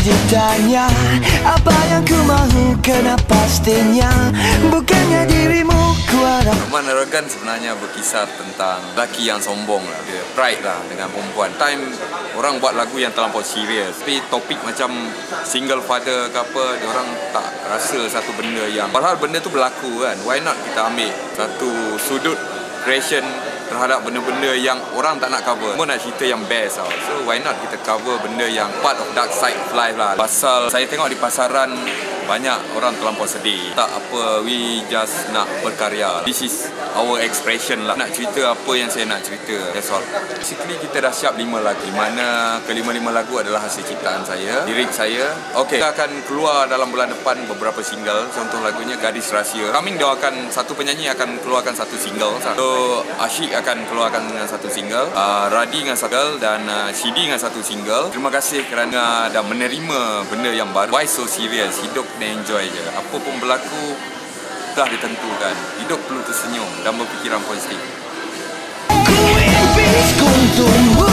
ditanya apa yang ku mahu, kena pastinya bukannya dirimu ku harap. Ahmad arogan sebenarnya berkisar tentang lelaki yang sombong lah. Dia pride lah dengan perempuan. Time orang buat lagu yang terlampau serius, tapi topik macam single father ke apa, dia orang tak rasa satu benda yang, padahal benda tu berlaku kan. Why not kita ambil satu sudut creation terhadap benda-benda yang orang tak nak cover. Semua nak cerita yang best tau. So why not kita cover benda yang part of dark side of life lah. Pasal saya tengok di pasaran banyak orang terlampau sedih. Tak apa, we just nak berkarya. This is our expression lah. Nak cerita apa yang saya nak cerita. That's all. Basically kita dah siap 5 lagu. Di mana kelima-lima lagu adalah hasil ciptaan saya, lirik saya. Okay, kita akan keluar dalam bulan depan beberapa single. Contoh lagunya Gadis Rahsia. Kami doakan satu penyanyi akan keluarkan satu single. So Asyik akan keluarkan dengan satu single, Radi dengan satu single, dan Shidi dengan satu single. Terima kasih kerana dah menerima benda yang baru. Why so serious? Hidup dan enjoy je. Apa pun berlaku dah ditentukan. Hidup perlu tersenyum dan berfikiran positif. Ku ingin untuk